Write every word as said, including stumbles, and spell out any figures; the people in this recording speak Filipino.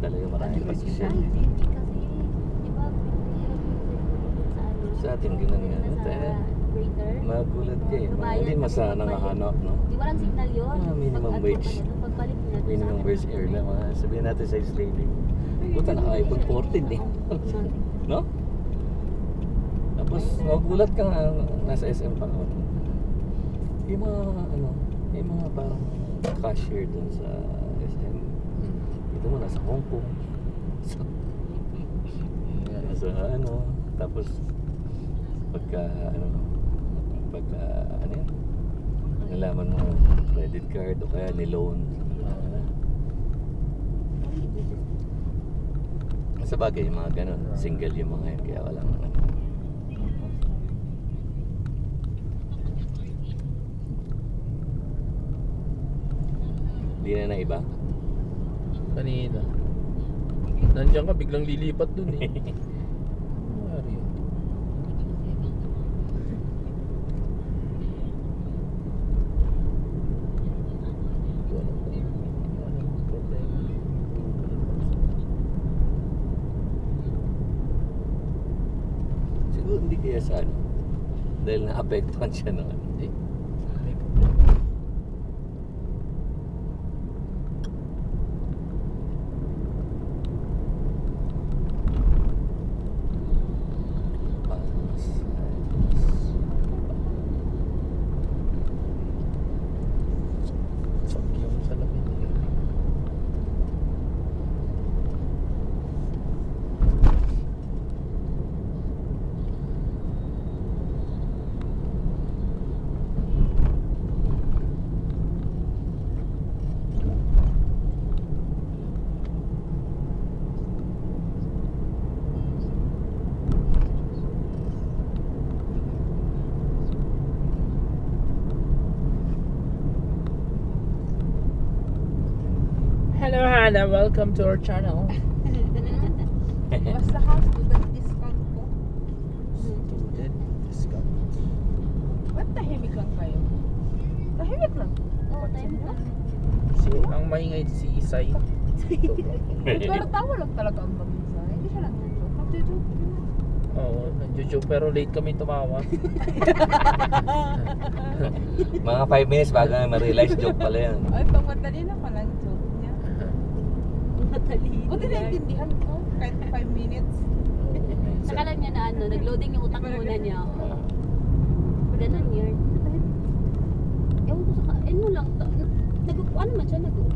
talaga maraming pasisyon. Hindi kasi, di ba, Sa atin, ganun nga. Nasa Tayo, waiter. magulat ka eh. Babayad Hindi ka masana pagbalik. nakahanap, no? Di walang signal yun. Ah, minimum Pag- wage. pag- ano, Pagbalik mo na dun sa Minimum akin. wage air lang. Mga sabihin natin sa Israeli. Buta naka-iPhone fourteen eh. No? Tapos nagulat ka nga nasa S M pa ako. Yung mga ano, yung mga parang cashier dun sa S M. Ito mo nasa Hong Kong. So, nasa ano, tapos pagka ano, pagka ano yan, nalaman mo credit card o kaya ni-loan. Sa bagay, yung mga ganun, single yung mga yun, kaya walang ano. Hindi na na iba? Kanina. Nandiyan ka, biglang lilipat dun eh. Ano yun? Walang walang problema. Siguro hindi kaya sa ano, dahil naapektuhan siya ng ano. Hindi. May problema. Sak yung salamin niya. Hello Hannah, welcome to our channel. Basta ha, student discount ko. Student discount. Ba't tahimik lang kayo? Tahimik lang. Oo, time lang. Si, ang maingay si Isay. Pero tawa lang talaga ang bagisa. Hindi siya lang nandito. Nagjo-joke yun. Oo, nag-joke pero late kami tumawa. Mga five minutes bago na ma-realize joke pala yan. Ay, pang madali na pala ang joke niya. Matalino. Buti naintindihan ko. Kahit five minutes. Akala niya na ano, nag-loading yung utak muna niya. Ganun yun. Ewan ko sa ka, ano lang, ta- nag, ano man siya, nag,